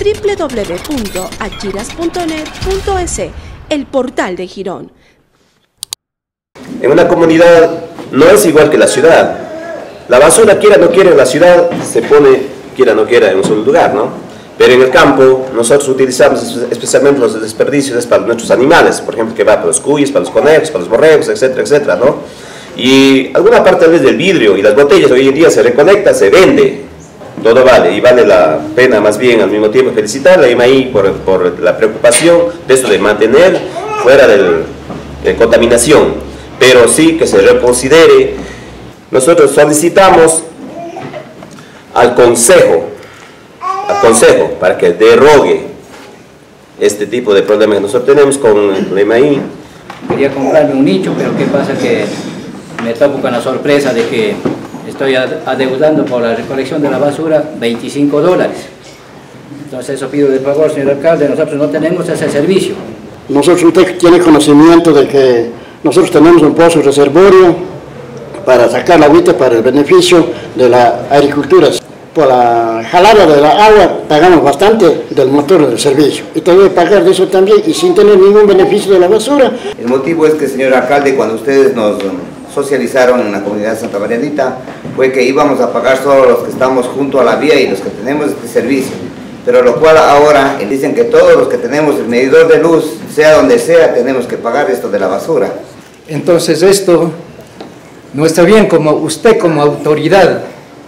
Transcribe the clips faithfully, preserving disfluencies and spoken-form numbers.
doble u doble u doble u punto achiras punto net punto es, el portal de Girón. En una comunidad no es igual que la ciudad. La basura, quiera o no quiera, en la ciudad se pone, quiera o no quiera, en un solo lugar, ¿no? Pero en el campo nosotros utilizamos especialmente los desperdicios para nuestros animales, por ejemplo, que va para los cuyes, para los conejos, para los borregos, etcétera, etcétera, ¿no? Y alguna parte tal vez del vidrio y las botellas hoy en día se recolecta, se vende, todo vale, y vale la pena más bien al mismo tiempo felicitar a I M A I por, por la preocupación de eso de mantener fuera del, de contaminación, pero sí que se reconsidere. Nosotros solicitamos al Consejo, al Consejo para que derogue este tipo de problemas que nosotros tenemos con el I M A I. Quería comprarme un nicho, pero qué pasa que me topo con la sorpresa de que estoy adeudando por la recolección de la basura veinticinco dólares. Entonces eso pido de favor, señor alcalde, nosotros no tenemos ese servicio. Nosotros, usted tiene conocimiento de que nosotros tenemos un pozo reservorio para sacar la agüita para el beneficio de la agricultura. Por la jalada de la agua pagamos bastante del motor del servicio y tengo que pagar de eso también y sin tener ningún beneficio de la basura. El motivo es que, señor alcalde, cuando ustedes nos socializaron en la comunidad de Santa Marianita fue que íbamos a pagar solo los que estamos junto a la vía y los que tenemos este servicio, pero lo cual ahora dicen que todos los que tenemos el medidor de luz, sea donde sea, tenemos que pagar esto de la basura. Entonces esto no está bien. Como usted, como autoridad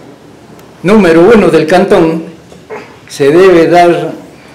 número uno del cantón, se debe dar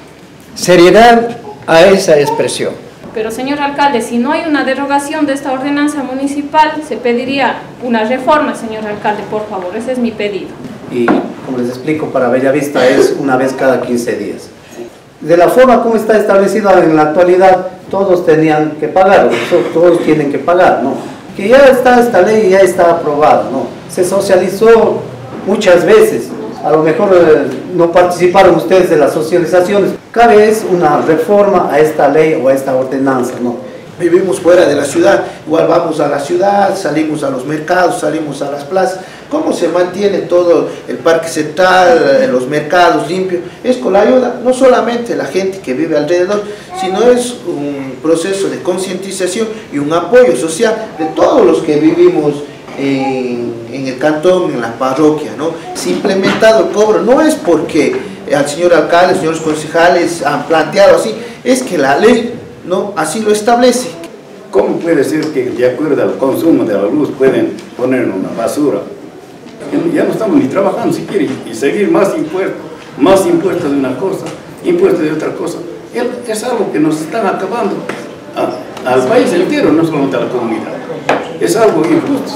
seriedad a esa expresión. Pero, señor alcalde, si no hay una derogación de esta ordenanza municipal, se pediría una reforma, señor alcalde, por favor, ese es mi pedido. Y, como les explico, para Bellavista es una vez cada quince días. De la forma como está establecida en la actualidad, todos tenían que pagar, todos tienen que pagar, ¿no? Que ya está esta ley, ya está aprobada, ¿no? Se socializó muchas veces, a lo mejor eh, no participaron ustedes de las socializaciones. Cabe es una reforma a esta ley o a esta ordenanza, ¿no? Vivimos fuera de la ciudad, igual vamos a la ciudad, salimos a los mercados, salimos a las plazas. ¿Cómo se mantiene todo el parque central, los mercados limpios? Es con la ayuda no solamente de la gente que vive alrededor, sino es un proceso de concientización y un apoyo social de todos los que vivimos en, en el cantón, en la parroquia, ¿no? Se ha implementado el cobro, no es porque al señor alcalde, señores concejales han planteado así, es que la ley, ¿no?, así lo establece. ¿Cómo puede ser que de acuerdo al consumo de la luz pueden poner una basura? Ya no estamos ni trabajando si quieren y seguir más impuestos, más impuestos de una cosa, impuestos de otra cosa. Es algo que nos están acabando a, al país entero, no solamente a la comunidad. Es algo injusto.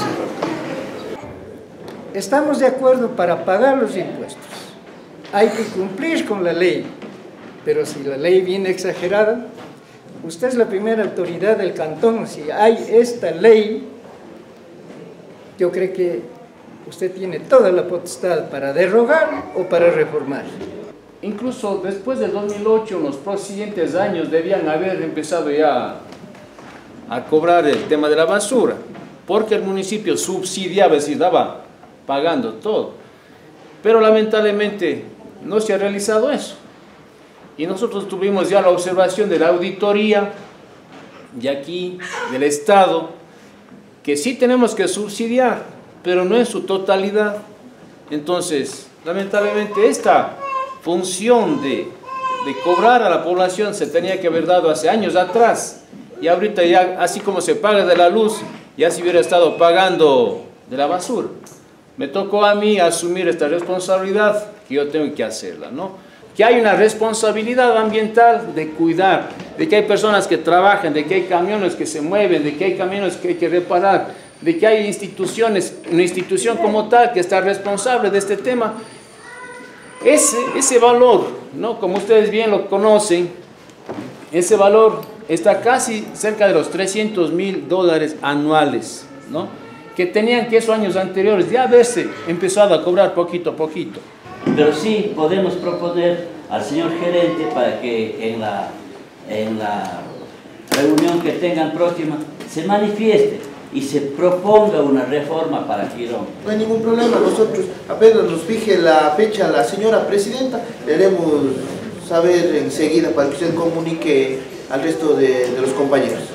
Estamos de acuerdo para pagar los impuestos. Hay que cumplir con la ley, pero si la ley viene exagerada, usted es la primera autoridad del cantón. Si hay esta ley, yo creo que usted tiene toda la potestad para derogar o para reformar. Incluso después del dos mil ocho, en los siguientes años, debían haber empezado ya a cobrar el tema de la basura, porque el municipio subsidiaba, es decir, daba pagando todo. Pero lamentablemente no se ha realizado eso. Y nosotros tuvimos ya la observación de la auditoría de aquí, del Estado, que sí tenemos que subsidiar, pero no en su totalidad. Entonces, lamentablemente esta función de, de cobrar a la población se tenía que haber dado hace años atrás, y ahorita ya, así como se paga de la luz, ya se hubiera estado pagando de la basura. Me tocó a mí asumir esta responsabilidad, que yo tengo que hacerla, ¿no? Que hay una responsabilidad ambiental de cuidar, de que hay personas que trabajan, de que hay camiones que se mueven, de que hay camiones que hay que reparar, de que hay instituciones, una institución como tal que está responsable de este tema. Ese, ese valor, ¿no?, como ustedes bien lo conocen, ese valor está casi cerca de los trescientos mil dólares anuales, ¿no?, que tenían que esos años anteriores ya haberse empezado a cobrar poquito a poquito. Pero sí podemos proponer al señor gerente para que en la, en la reunión que tengan próxima se manifieste y se proponga una reforma para Girón. No hay ningún problema, nosotros apenas nos fije la fecha la señora presidenta, le haremos saber enseguida para que usted comunique al resto de, de los compañeros.